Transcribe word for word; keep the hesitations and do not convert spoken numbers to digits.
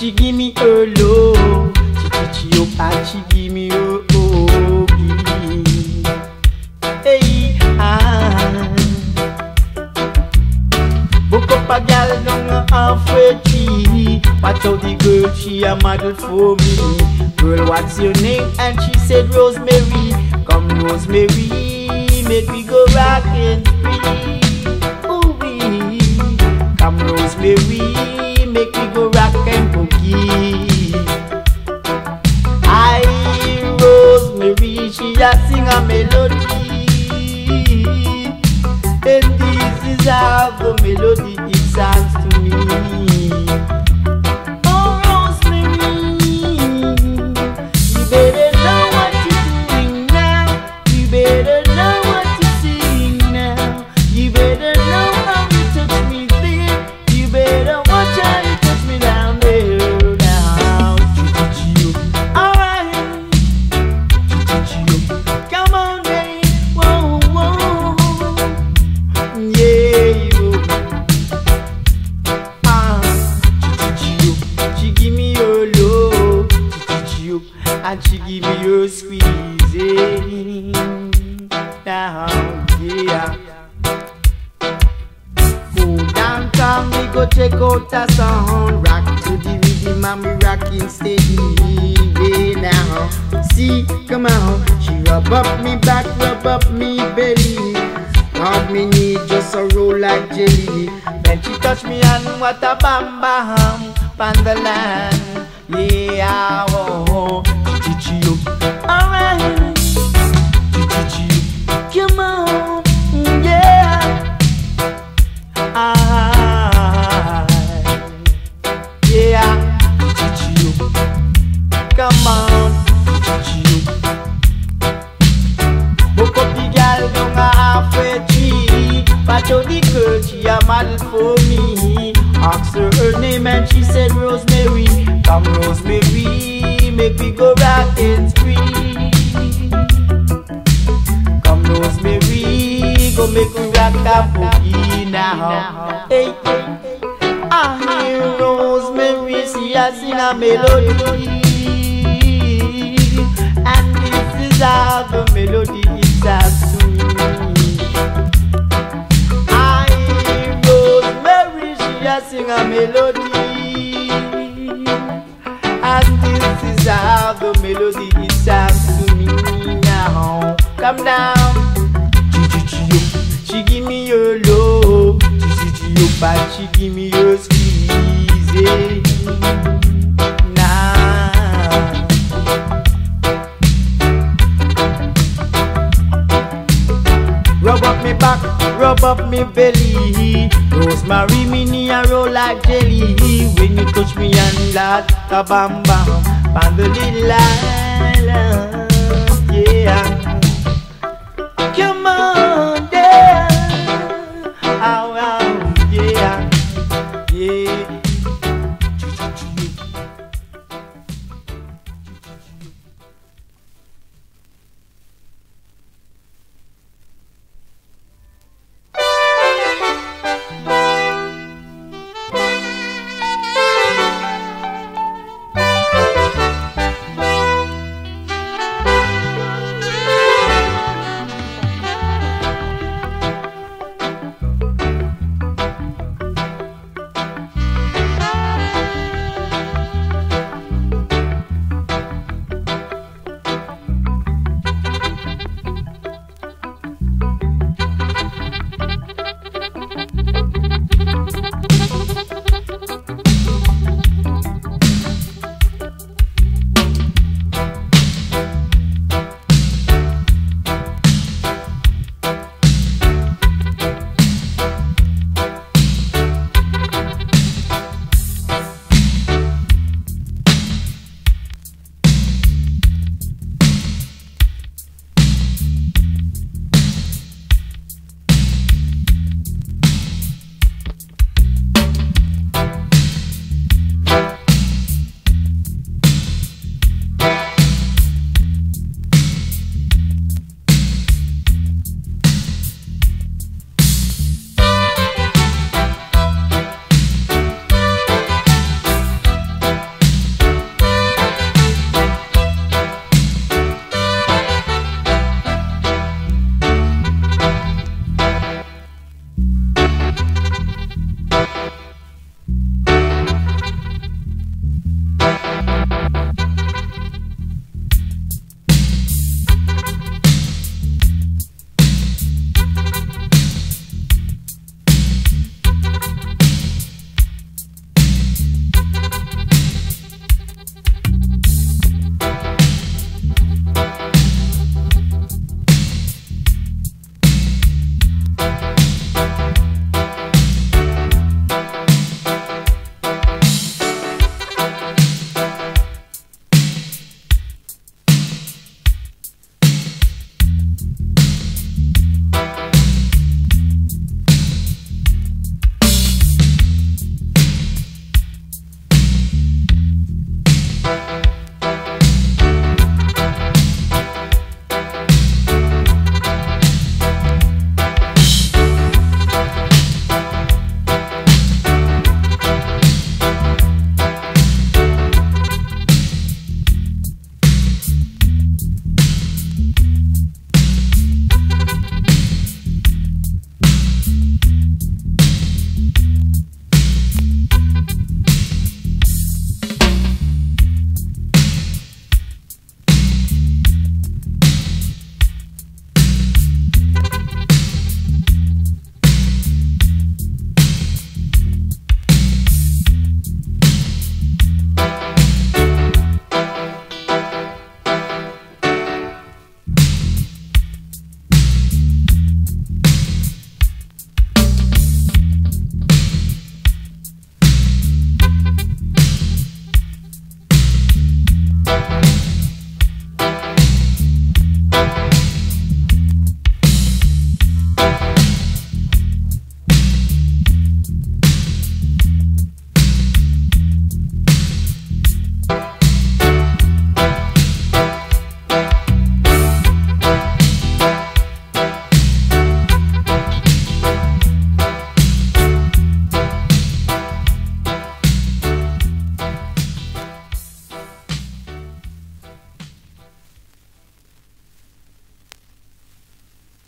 she give me her love. She teach you up and she give me her huggy. Hey, ah. Book up a gal down halfway tree. Watch out the girl, she a model for me. Girl, what's your name? And she said Rosemary. Come Rosemary, make we go rockin' free. Ooh wee. Come Rosemary, make we go rockin' boogie. I Rosemary, she a sing a melody. And this is how the melody it sounds to me. Oh Rosemary, you better know what you're doing now. You better know what you're sing now. You better know how you touch me there. You better watch how you touch me down there now. Choo-choo, alright. Choo-choo, come on babe, whoa whoa. Yeah, you. Ah, choo-choo, she give me her love. Choo-choo, and she give me her squeezing. Now, yeah. Go downtown, we go check out a sound. Rock to the rhythm and we rockin' steady. Yeah, now. See, come on. She rub up me back, rub up me belly. Hug me knee, just a roll like jelly. When she touch me and what a bam bam pan the land. Yeah, oh, choo-choo, alright. Choo-choo, come on, yeah. Ah, yeah. Choo-choo, come on. Choo-choo. Book up the gal down a halfway tree. Watch out the girl, she a model for me. Asked her her name and she said Rosemary. Come Rosemary, make we go rockin' spree. Come Rosemary, go make we rock a boogie now. Hey, I hear Rosemary, she a sing a melody. And this is how the melody it sounds to me. I hear Rosemary, she a sing a melody. And this is how the melody it sounds to me now. Come down, choo-choo-choo, she give me your love. Choo-choo-choo, but she give me your squeeze. Now, rub up me back, rub up me belly. Rosemary, me knee a roll like jelly. When you touch me and that a bam bam on the little island, yeah. Come on.